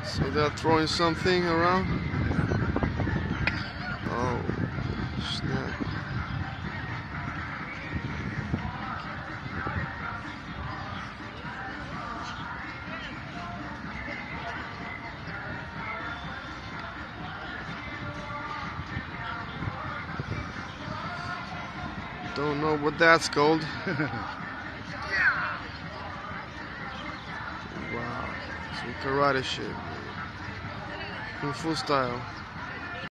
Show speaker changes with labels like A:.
A: So they're throwing something around. Oh, snap. Don't know what that's called. Wow, some karate shit, man. Kung Fu style.